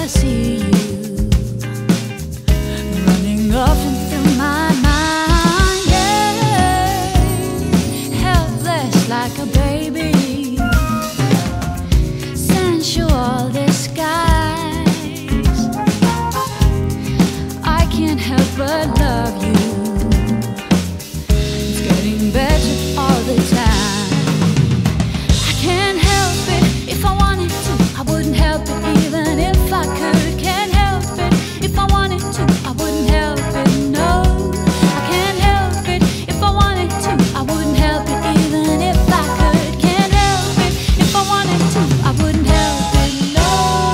see you running up and through my mind, yeah, helpless like a baby, sensual disguise. I can't help but love you. It's getting better all the time. I can't help it. If I wanted to, I wouldn't help it. Even if I could, can't help it. If I wanted to, I wouldn't help it. No, I can't help it. If I wanted to, I wouldn't help it. Even if I could, can't help it. If I wanted to, I wouldn't help it. No.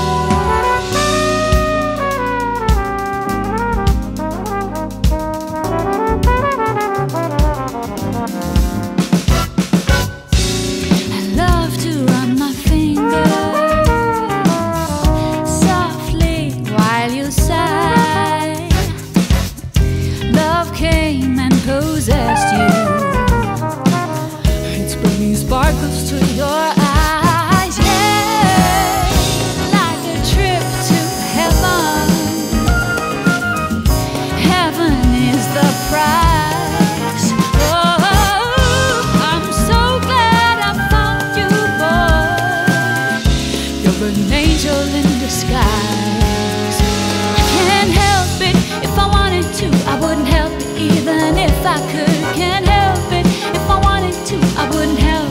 I love to run my fingers softly while you sigh. Love came and possessed you. It's bringing sparkles to your eyes, yeah, like a trip to heaven. Heaven is the prize. Oh, I'm so glad I found you, boy. You're an angel in disguise. I can't help it. If I wanted to, I wouldn't help it. Even if I could, can't help it. If I wanted to, I wouldn't help it.